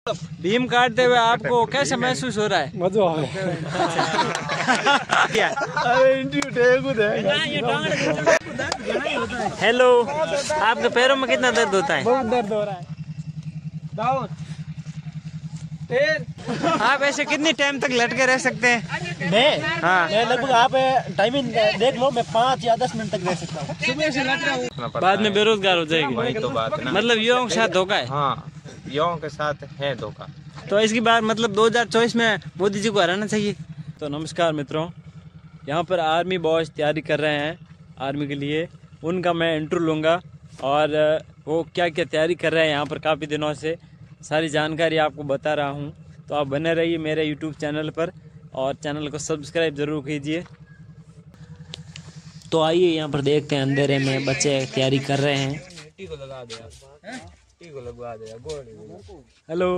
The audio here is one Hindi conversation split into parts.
भीम काटते हुए आपको कैसा महसूस हो रहा है? मजा आ हेलो, आपके पैरों में कितना दर्द होता है? बहुत दर्द हो रहा है। आप ऐसे कितनी टाइम तक लटके रह सकते हैं? मैं लगभग आप टाइमिंग देख लो, मैं 5 या 10 मिनट तक रह सकता हूँ। सुबह से लट रहा हूँ, बाद में बेरोजगार हो जाएगी। वही तो बात है ना। मतलब युवाओं के साथ धोखा है। हाँ, युवाओं के साथ है धोखा। तो इसकी बात मतलब 2024 में मोदी जी को हराना चाहिए। तो नमस्कार मित्रों, यहाँ पर आर्मी बॉयज तैयारी कर रहे हैं आर्मी के लिए। उनका मैं इंटरव्यू लूँगा और वो क्या क्या तैयारी कर रहे हैं यहाँ पर काफ़ी दिनों से, सारी जानकारी आपको बता रहा हूँ। तो आप बने रहिए मेरे यूट्यूब चैनल पर और चैनल को सब्सक्राइब ज़रूर कीजिए। तो आइए यहाँ पर देखते हैं, अंधेरे में बच्चे तैयारी कर रहे हैं। हेलो,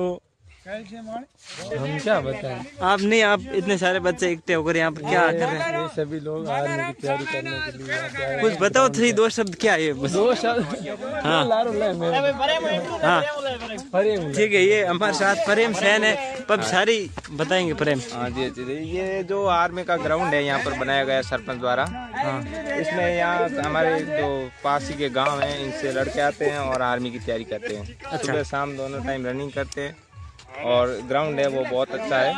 हम क्या बताएं? आप नहीं, आप इतने सारे बच्चे इकट्ठे होकर यहाँ पर क्या कर रहे हैं? ये सभी लोग आर्मी की तैयारी करने के लिए यहाँ पे आए हैं। कुछ बताओ, 2 शब्द क्या है? बस 2 शब्द। हाँ हाँ ठीक है। ये हमारे साथ प्रेम सैन है, पब सारी बताएंगे प्रेम। हाँ जी जी, ये जो आर्मी का ग्राउंड है यहाँ पर बनाया गया सरपंच द्वारा। हाँ, इसमें यहाँ हमारे जो पास ही के गांव हैं, इनसे लड़के आते हैं और आर्मी की तैयारी करते हैं। अच्छा। सुबह शाम दोनों टाइम रनिंग करते हैं और ग्राउंड है वो बहुत अच्छा है।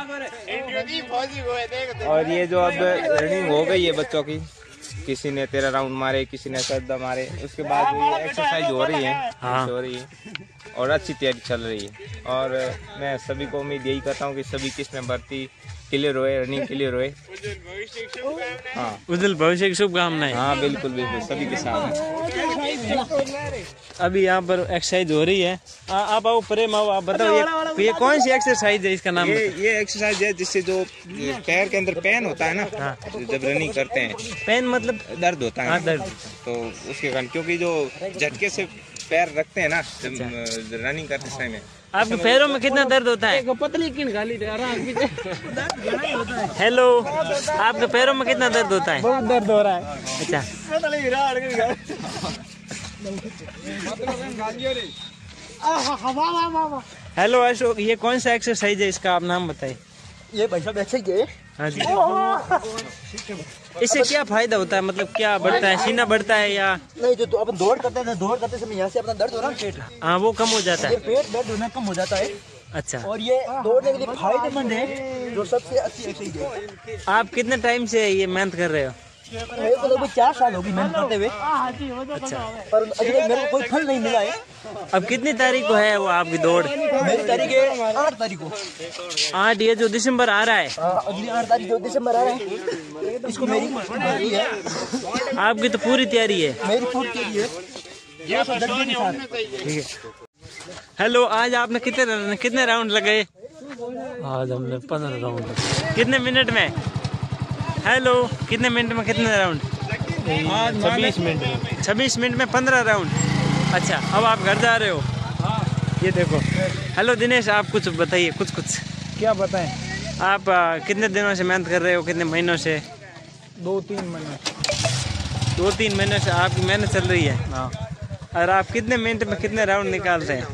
और ये जो अब रनिंग हो गई है बच्चों की, किसी ने 13 राउंड मारे, किसी ने 14 मारे, उसके बाद ये एक्सरसाइज हो रही है। हाँ। हो रही है और अच्छी तैयारी चल रही है। और मैं सभी को उम्मीद यही करता हूँ कि सभी किस्में भर्ती क्लियर होए, रनिंग क्लियर होए। हाँ, उज्जवल भविष्य की शुभकामनाएं। हाँ बिल्कुल बिल्कुल, सभी के साथ है। अभी यहाँ पर एक्सरसाइज हो रही है। आप आओ प्रेम, आओ, आप बताओ ये कौन सी एक्सरसाइज है? इसका नाम ये एक्सरसाइज है जिससे जो पैर के अंदर पेन होता है ना, जब रनिंग करते हैं, पेन मतलब दर्द होता है। हाँ, दर्द। तो उसके कारण, क्योंकि जो झटके से पैर रखते हैं ना रनिंग करते समय, आपके पैरों में कितना दर्द होता है? पतली किन गाली दे रहा है। हेलो, आपके पैरों में कितना दर्द होता है? बहुत दर्द हो रहा है। अच्छा, हेलो अशोक, ये कौन सा एक्सरसाइज है? इसका आप नाम बताइए। ये भाई साहब ऐसे ही है। हाँ जी। इससे क्या फायदा होता है? मतलब क्या बढ़ता है? सीना बढ़ता है या नहीं, जो तो अपन दौड़ करते हैं ना, दौड़ करते समय यहाँ से अपना दर्द हो रहा है पेट, हाँ वो कम हो जाता ये है। पेट दर्द होना कम हो जाता है। अच्छा, और ये दौड़ने के लिए फायदेमंद है, जो सबसे अच्छी एक्सरसाइज है। आप कितने टाइम से ये मेहनत कर रहे हो? मेरे को लगभग 4 साल होगी मेहनत करते हुए, अच्छा, पर अभी तक मेरे को कोई फल नहीं मिला है। अब कितनी तारीख को है वो आपकी दौड़? मेरी तारीख है 8 तारीख को। 8, ये जो दिसंबर आ रहा है, अगली 8 तारीख जो दिसंबर आ रहा है, इसको मेरी तैयारी है। आपकी तो पूरी तैयारी है। मेरी पूरी तैयारी है। ठीक है। हेलो, आज आपने कितने राउंड लगाए? आज हमने 15 राउंड। कितने मिनट में? हेलो, कितने मिनट में कितने राउंड? 26 मिनट में। 26 मिनट में 15 राउंड। अच्छा, अब आप घर जा रहे हो? ये देखो। हेलो दिनेश, आप कुछ बताइए, कुछ क्या बताएं? आप कितने दिनों से मेहनत कर रहे हो? कितने महीनों से? 2-3 महीने। 2-3 महीनों से आपकी मेहनत चल रही है। हाँ। और आप कितने मिनट में कितने राउंड निकालते हैं?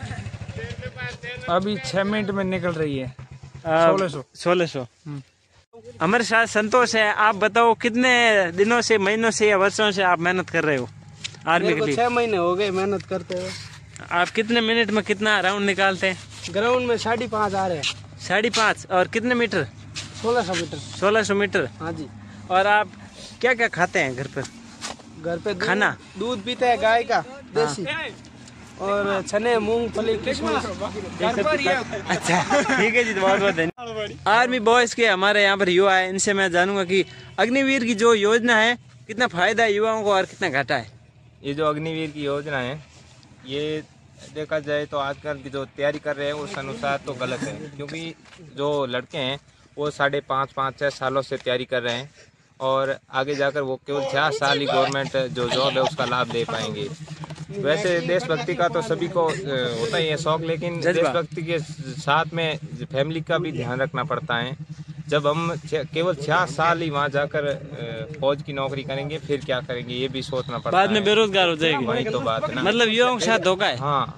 अभी 6 मिनट में निकल रही है 1600। हमारे साथ संतोष है। आप बताओ, कितने दिनों से, महीनों से या वर्षों से आप मेहनत कर रहे हो आर्मी के लिए? 6 महीने हो गए मेहनत करते हुए। आप कितने मिनट में कितना राउंड निकालते हैं? ग्राउंड में 5.5 आ रहे हैं। 5.5। और कितने मीटर? 1600 मीटर। 1600 मीटर। हाँ जी। और आप क्या क्या खाते हैं घर पर? घर पे खाना? दूध पीते हैं गाय का देसी, और चने, मूंगफली, किशमिश। अच्छा, ठीक है जी, बहुत बहुत धन्यवाद। आर्मी बॉयज के हमारे यहाँ पर युवा है, इनसे मैं जानूंगा कि अग्निवीर की जो योजना है, कितना फायदा है युवाओं को और कितना घाटा है? ये जो अग्निवीर की योजना है, ये देखा जाए तो आजकल की जो तैयारी कर रहे हैं उस अनुसार तो गलत है। क्योंकि जो लड़के हैं वो 5.5-6 सालों से तैयारी कर रहे हैं और आगे जाकर वो केवल 4 साल ही गवर्नमेंट जो जॉब है उसका लाभ ले पाएंगे। वैसे देशभक्ति का तो सभी को होता ही है शौक, लेकिन देशभक्ति के साथ में फैमिली का भी ध्यान रखना पड़ता है। जब हम केवल 4 साल ही वहाँ जाकर फौज की नौकरी करेंगे, फिर क्या करेंगे ये भी सोचना पड़ता है। बाद में बेरोजगार हो जाएगी। वही तो बात है ना। मतलब युवाओं के साथ धोखा है। हाँ,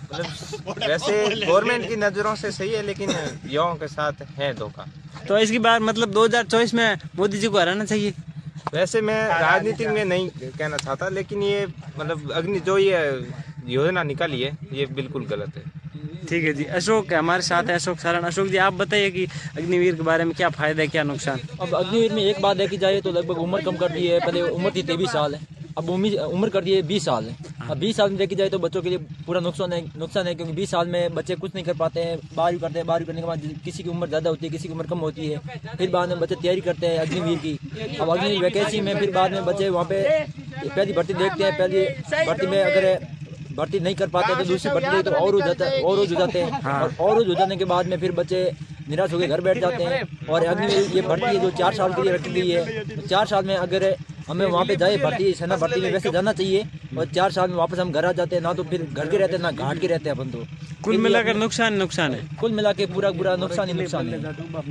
मतलब वैसे गवर्नमेंट की नज़रों से सही है, लेकिन युवाओं के साथ है धोखा। तो इसकी बार मतलब 2024 में मोदी जी को हराना चाहिए। वैसे मैं राजनीति में नहीं कहना चाहता, लेकिन ये मतलब जो ये योजना निकाली है ये बिल्कुल गलत है। ठीक है जी। अशोक हमारे साथ है, अशोक सारण। अशोक जी आप बताइए कि अग्निवीर के बारे में क्या फायदा है, क्या नुकसान। अब अग्निवीर में एक बात देखी जाए तो लगभग उम्र कम कर दी है। पहले उम्र थी 23 साल है, अब उम्र कर दी है 20 साल है। अब 20 साल में देखी जाए तो बच्चों के लिए पूरा नुकसान है, क्योंकि 20 साल में बच्चे कुछ नहीं कर पाते हैं। 12वीं करते हैं, 12वीं करने के बाद किसी की उम्र ज़्यादा होती है, किसी की उम्र कम होती है। फिर बाद में बच्चे तैयारी करते हैं अग्निवीर की। अब अग्निवीर वैकेंसी में फिर बाद में बच्चे वहाँ पे पहली भर्ती देखते हैं, पहली भर्ती में अगर भर्ती नहीं कर पाते तो दूसरी भर्ती तो और हो जाते हैं। और हो जाने के बाद में फिर बच्चे निराश होकर घर बैठ जाते हैं। और अग्निवीर ये भर्ती है जो 4 साल के लिए रखी गई है, तो 4 साल में अगर हमें वहाँ पे जाए भर्ती, सेना भर्ती में वैसे जाना चाहिए, और 4 साल में वापस हम घर आ जाते हैं। ना तो फिर घर के रहते हैं, ना घाट के रहते हैं अपन। तो कुल मिलाकर नुकसान है। कुल मिला के पूरा नुकसान ही नुकसान है।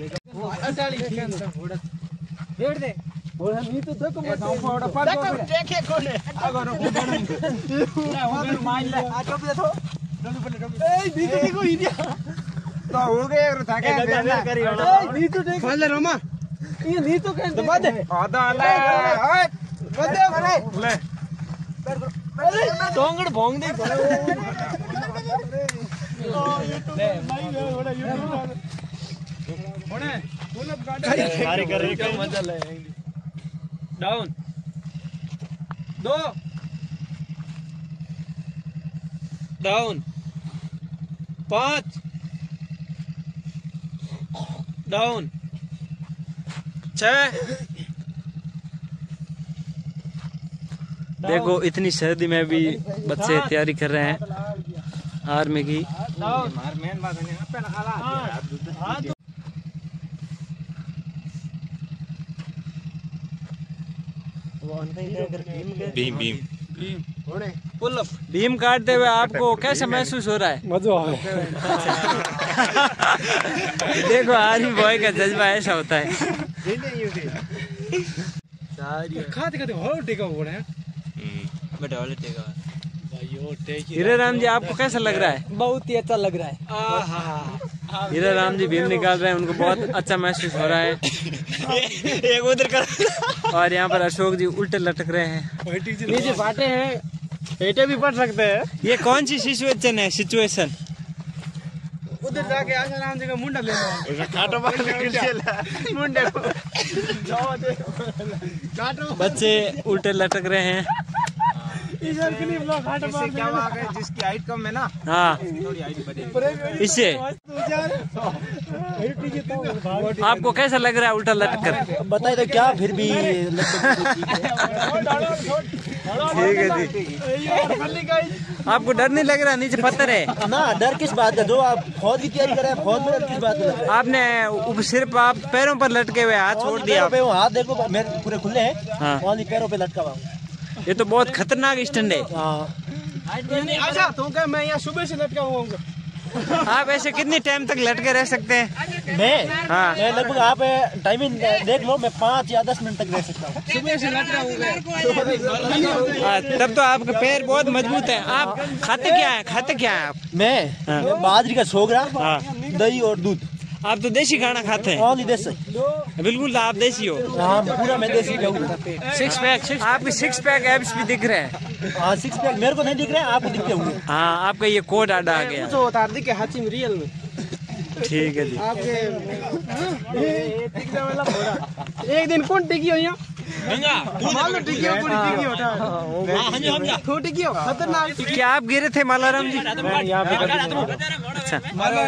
Down 2 down 5 down 6। देखो इतनी सर्दी में भी बच्चे तैयारी कर रहे हैं आर्मी की। भीम काटते हुए आपको कैसा महसूस हो रहा है? मजा आ देखो आर्मी बॉय का जज्बा ऐसा होता है। खाते हो टेका हो रहा है। हीरा राम जी आपको कैसा लग रहा है? बहुत ही अच्छा लग रहा है। हीरा राम जी भीम निकाल रहे हैं, उनको बहुत अच्छा महसूस हो रहा है। एक उधर कर। और यहाँ पर अशोक जी उल्टे लटक रहे हैं। नीचे फाटे हैं, पेटे भी पड़ सकते हैं। ये कौन सी सिचुएशन? उधर जाके आसाराम जी का मुंडा ले काटो मुंडे काटो। बच्चे उल्टे लटक रहे हैं। इससे क्या हुआ है, जिसकी हाइट कम है ना, हाँ थोड़ी हाइट बढ़ेगी। इससे आपको कैसा लग रहा है उल्टा लटक कर? बताइए तो क्या फिर भी ठीक है जी। आपको डर नहीं लग रहा? नीचे पत्थर है ना, डर किस बात का? जो आप फौज की तैयारी कर रहे हैं, फौज में डर किस बात का? आपने सिर्फ आप पैरों पर लटके हुए हाथ छोड़ दिया। हाथ देखो मेरे पूरे खुले हैं। हाँ। पैरों पे लटका हुआ। ये तो बहुत खतरनाक स्टैंड है। अच्छा तो क्या मैं यहाँ सुबह से लटका हुआ हूँ। आप ऐसे कितनी टाइम तक लटके रह सकते हैं? मैं लगभग आप टाइमिंग देख लो, मैं 5 या 10 मिनट तक रह सकता हूँ। सुबह से लटका हुआ। तब तो आपके पैर बहुत मजबूत हैं। आप खाते क्या है आप? मैं बाजरी का सोगरा, दही और दूध। आप तो देसी खाना खाते हैं। ऑनली देसी। बिल्कुल आप देसी हो। हाँ पूरा मैं देसी हूँ। 6 पैक आपके 6 पैक एब्स भी दिख रहे हैं। हाँ 6 पैक मेरे को नहीं दिख रहे हैं, आपको दिखते होंगे। हाँ आपका ये कोड आ गया। जो उतार दी के हाथी में रियल में। ठीक है जी। आपके एक दिन कौन टिकी हो यहाँ? मालूम टिकी हो, पूरी टिकी होता है। तो टिकी हो खतरनाक। क्या आप गिरे थे मालाराम जी? यहाँ पे अच्छा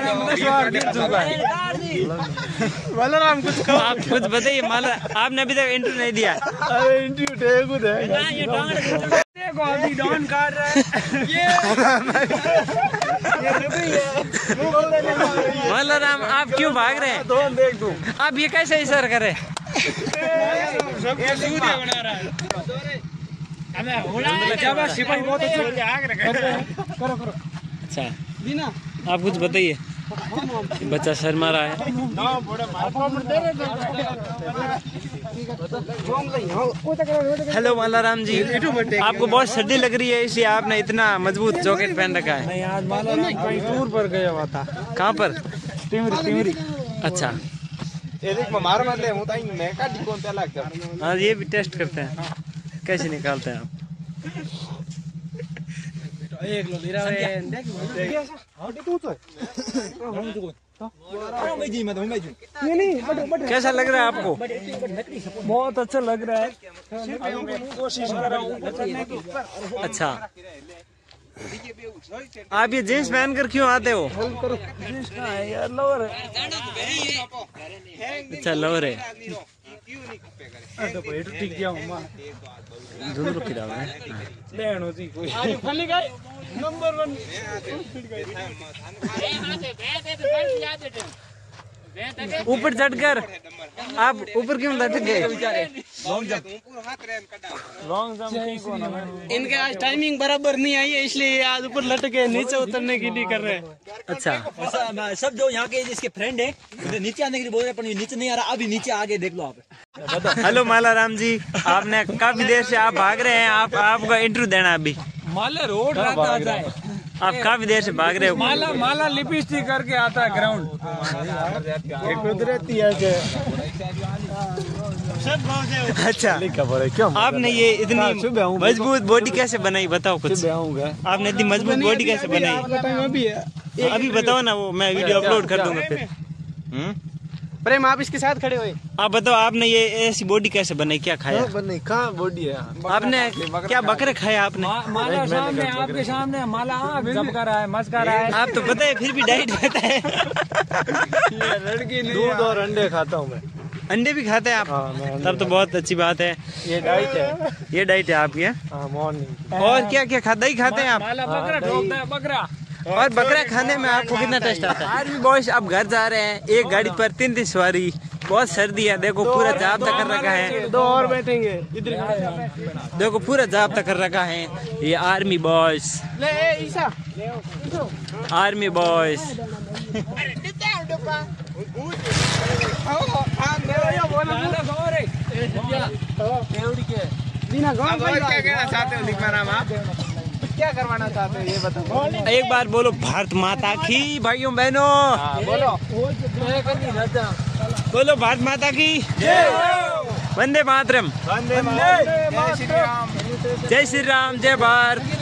मालाराम कुछ आप कुछ बताइए। आपने अभी तक इंटरव्यू नहीं दिया। अरे इंटरव्यू देखो अभी डॉन काट रहा है। मालाराम आप क्यों भाग रहे हैं? देख दो आप ये कैसे इशारा कर रहे हैं? बना रहा है। अच्छा आप कुछ बताइए। बच्चा शर्मा रहा है। हेलो मालाराम जी, आपको बहुत सर्दी लग रही है इसलिए आपने इतना मजबूत जैकेट पहन रखा है। नहीं, आज मालाराम कहीं टूर पर गया हुआ था। कहाँ पर? टिमरी। अच्छा, हाँ ये भी टेस्ट करते हैं, कैसे निकालते हैं आप? कैसा लग रहा है आपको? बहुत अच्छा लग रहा है। कोशिश कर रहा हूँ। अच्छा, आप ये जींस पहन कर क्यों आते हो? यार लोअर अच्छा लोअर है। नंबर 1 ऊपर चढ़कर आप ऊपर क्यों लटक गए? इनके आज टाइमिंग बराबर नहीं आई है इसलिए आज ऊपर लटके नीचे उतरने की नहीं कर रहे हैं। अच्छा, सब जो यहाँ के इसके फ्रेंड है नीचे आने के लिए बोल रहे हैं, पर ये नीचे नहीं आ रहा। अभी नीचे आगे देख लो आप। हेलो मालाराम जी, आपने काफी देर से आप भाग रहे हैं, आपका इंटरव्यू देना अभी। माला रोड रात आ जाए। आप काफी देर से भाग रहे हो। माला लिपस्टिक करके आता है ग्राउंड। अच्छा, आपने ये इतनी मजबूत बॉडी कैसे बनाई, बताओ कुछ। आपने इतनी मजबूत बॉडी कैसे बनाई? अभी बताओ ना, वो मैं वीडियो अपलोड कर दूंगा फिर। प्रेम आप इसके साथ खड़े हुए, आप बताओ, आपने ये ऐसी बॉडी कैसे बनाई, क्या खाया? कहाँ बॉडी है? आपने क्या बकरे खाए आपने? माला सामने, आपके सामने माला जमका रहा है, मस्का रहा है। आप तो पता है फिर भी डाइट खाता है। लड़की दूध और अंडे खाता हूँ मैं। अंडे भी खाते हैं आप? तब तो बहुत अच्छी बात है। ये डाइट है, ये डाइट है आपकी? मॉर्निंग। और क्या क्या खाता ही खाते हैं आप? माला बकरा ठोकता है, बकरा। और बकरा खाने में आपको कितना टेस्ट आता है? आर्मी बॉयज अब घर जा रहे हैं, एक गाड़ी पर 3 सवारी। बहुत सर्दी है, देखो पूरा जाब्ता कर रखा है। 2 और बैठेंगे इधर, देखो पूरा जाब्ता कर रखा है ये आर्मी बॉयज। आर्मी बॉयज क्या करवाना चाहते हो ये बताओ। एक बार बोलो भारत माता की, भाइयों बहनों बोलो। बोलो भारत माता की वंदे मातरम। जय श्री राम। जय श्री राम, जय भारत।